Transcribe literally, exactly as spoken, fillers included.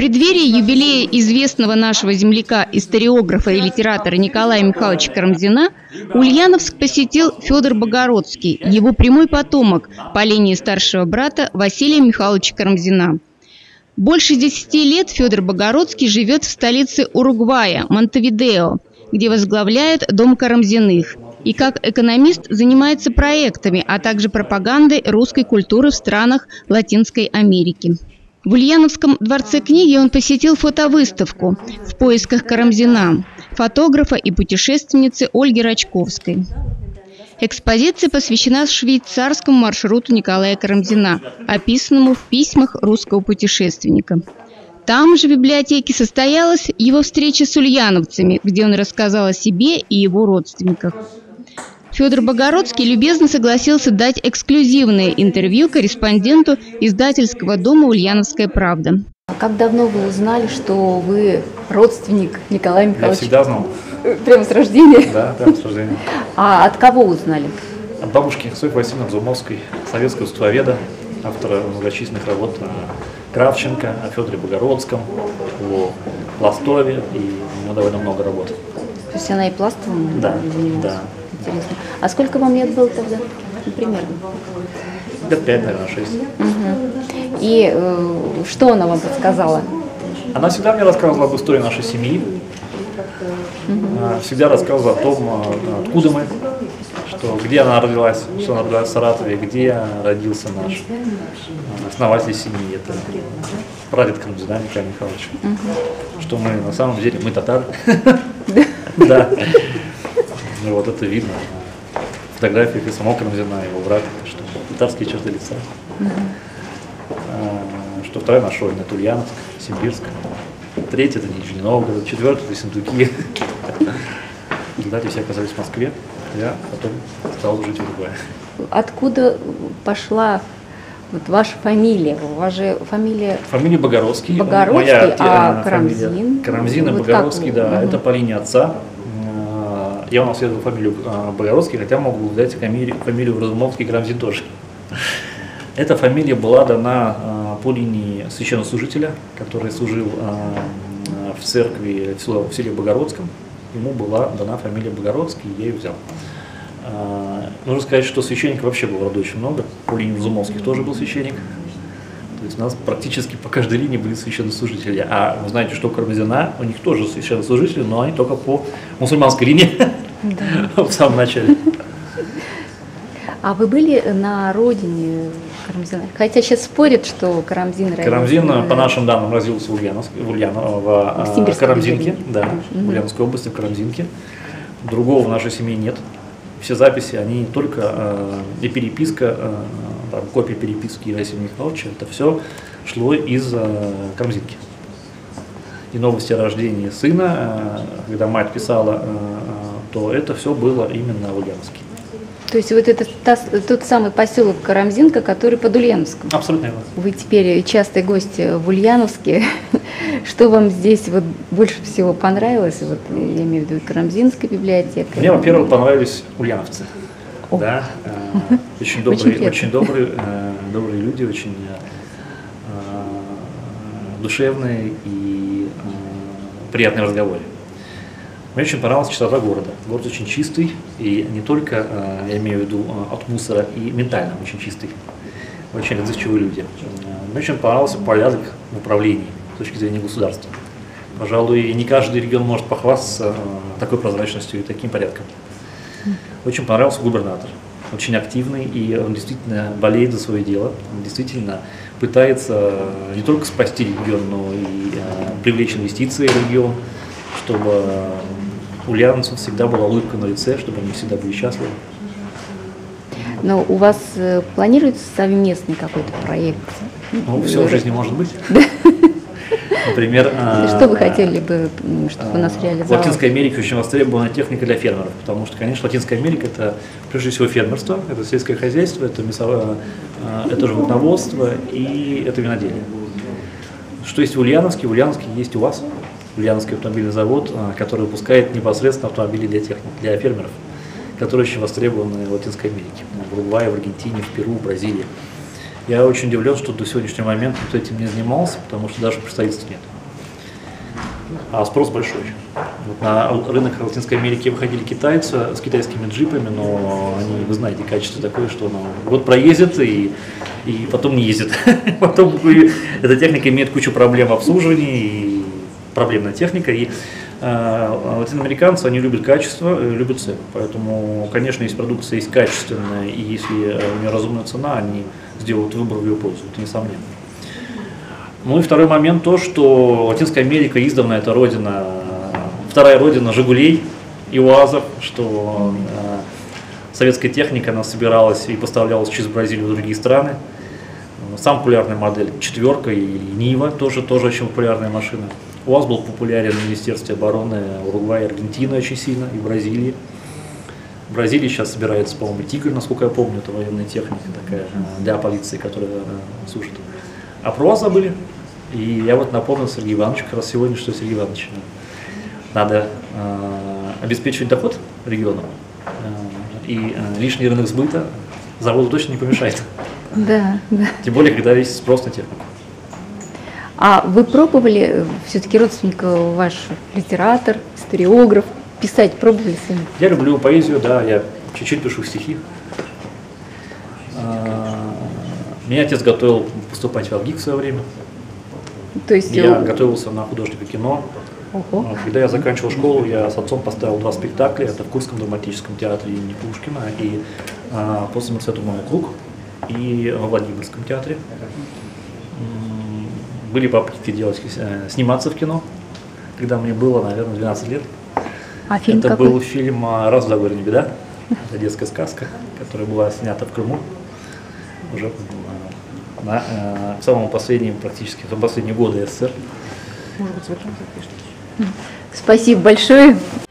преддверии юбилея известного нашего земляка, историографа и литератора Николая Михайловича Карамзина Ульяновск посетил Федор Богородский, его прямой потомок по линии старшего брата Василия Михайловича Карамзина. Больше десяти лет Федор Богородский живет в столице Уругвая, Монтевидео, где возглавляет Дом Карамзиных. И как экономист занимается проектами, а также пропагандой русской культуры в странах Латинской Америки. В Ульяновском дворце книги он посетил фотовыставку «В поисках Карамзина» фотографа и путешественницы Ольги Рачковской. Экспозиция посвящена швейцарскому маршруту Николая Карамзина, описанному в письмах русского путешественника. Там же в библиотеке состоялась его встреча с ульяновцами, где он рассказал о себе и его родственниках. Федор Богородский любезно согласился дать эксклюзивное интервью корреспонденту издательского дома «Ульяновская правда». Как давно вы узнали, что вы родственник Николая Михайловича? Я всегда знал. Прямо с рождения? Да, прямо с рождения. А от кого узнали? От бабушки Софьи Васильевны Зумовской, советского искусствоведа, автора многочисленных работ о Кравченко, о Федоре Богородском, о Пластове, и у него довольно много работ. То есть она и пластовым да, занималась? Да. Интересно. А сколько вам лет было тогда? Ну, примерно. Лет пять, наверное, шесть. Угу. И э, что она вам подсказала? Она всегда мне рассказывала об истории нашей семьи. Угу. Всегда рассказывала о том, откуда мы, что, где она родилась, что она родилась в Саратове, где родился наш основатель семьи. Это прадед Карамзина Николай Михайлович. Угу. Что мы на самом деле, мы татары. Да. Ну, вот это видно на фотографиях и самого Карамзина, его брата, что татарские черты лица. Uh-huh. а, что вторая наша родина — это Ульяновск, Симбирск. Третья — это Нижний Новгород. Четвертая — это Сентуки. В результате все оказались в Москве. Я потом стал жить в Уругвае. Откуда пошла вот ваша фамилия? У вас же фамилия... Фамилия Богородский. Богородский, Моя, а фамилия, Карамзин? Карамзин и вот Богородский, да. Угу. Это по линии отца. Я унаследовал фамилию Богородский, хотя могу взять фамилию, фамилию Разумовский, Карамзин тоже. Эта фамилия была дана по линии священнослужителя, который служил в церкви в селе Богородском. Ему была дана фамилия Богородский, и я ее взял. Нужно сказать, что священников вообще было в роду очень много. По линии Разумовских тоже был священник. То есть у нас практически по каждой линии были священнослужители. А вы знаете, что у Карамзина, у них тоже священнослужители, но они только по мусульманской линии да. в самом начале. А вы были на родине Карамзина? Хотя сейчас спорят, что Карамзин родился. Карамзин, по нашим данным, родился в Ульяновске, в, Ульяно, в, в Карамзинке, да, угу. в Ульяновской области, в Карамзинке. Другого в нашей семье нет. Все записи, они только э, и переписка, э, там, копия переписки Василия Михайловича, это все шло из э, Карамзинки. И новости о рождении сына, э, когда мать писала, э, то это все было именно в Ульяновске. То есть вот это та, тот самый поселок Карамзинка, который под Ульяновском? Абсолютно верно. Вы теперь частый гость в Ульяновске. Что вам здесь вот больше всего понравилось? Вот, я имею в виду Карамзинская библиотека. Мне, во-первых, понравились ульяновцы. Да, э, очень добрые, очень, очень добрые, э, добрые люди, очень э, душевные и э, приятные в разговоре. Мне очень понравилась чистота города. Город очень чистый, и не только, э, я имею в виду, э, от мусора, и ментально очень чистый. Очень отзывчивые люди. Мне очень понравился порядок в управлении с точки зрения государства. Пожалуй, не каждый регион может похвастаться э, такой прозрачностью и таким порядком. Очень понравился губернатор. Очень активный, и он действительно болеет за свое дело. Он действительно пытается не только спасти регион, но и э, привлечь инвестиции в регион, чтобы у ульяновцев всегда была улыбка на лице, чтобы они всегда были счастливы. Но у вас э, планируется совместный какой-то проект? Ну, все в жизни может быть. Например, что вы хотели бы, чтобы у нас реализовалось? В Латинской Америке очень востребована техника для фермеров, потому что, конечно, Латинская Америка — это прежде всего фермерство, это сельское хозяйство, это мясовое, это животноводство и это виноделие. Что есть в Ульяновске? В Ульяновске есть у вас Ульяновский автомобильный завод, который выпускает непосредственно автомобили для техник, для фермеров, которые очень востребованы в Латинской Америке, в Уругвае, в Аргентине, в Перу, в Бразилии. Я очень удивлен, что до сегодняшнего момента кто этим не занимался, потому что даже представительств нет. а спрос большой. Вот на рынок Латинской Америки выходили китайцы с китайскими джипами, но они, вы знаете, качество такое, что оно год проездит и, и потом не ездит. Потом эта техника имеет кучу проблем в обслуживании, и проблемная техника. И э, латиноамериканцы, они любят качество, любят цену. Поэтому, конечно, если продукция есть качественная, и если у нее разумная цена, они сделают выбор в ее пользу, это несомненно. Ну и второй момент то, что Латинская Америка издавна это родина, вторая родина «Жигулей» и УАЗов, что э, советская техника, она собиралась и поставлялась через Бразилию в другие страны. Самая популярная модель «Четверка» и «Нива», тоже, тоже очень популярная машина. УАЗ был популярен в Министерстве обороны Уругвая и Аргентины очень сильно, и Бразилии. В Бразилии сейчас собирается, по-моему, «Тигр», насколько я помню, это военная техника такая для полиции, которая э, служит. А про вас забыли. И я вот напомнил Сергею Ивановичу как раз сегодня, что Сергей Иванович, надо э, обеспечивать доход регионам. Э, и э, лишний рынок сбыта заводу точно не помешает. Да, да. Тем более, когда есть спрос на технику. А вы пробовали, все-таки родственник ваш литератор, историограф, писать пробовали сами? Я люблю поэзию, да, я чуть-чуть пишу стихи. Меня отец готовил поступать в ВГИК в свое время. То есть я у... готовился на художника кино. Ого. Когда я заканчивал школу, я с отцом поставил два спектакля. Это в Курском драматическом театре имени Пушкина и а, после Мерцетумова круг и во Владимирском театре. Были попытки делать, сниматься в кино, когда мне было, наверное, двенадцать лет. А фильм Это какой? был фильм «Раз в Загоре не беда». Это детская сказка, которая была снята в Крыму. Уже на э, в самом последнем, практически в последние годы СССР. Может быть, в этом запишешь. Спасибо большое.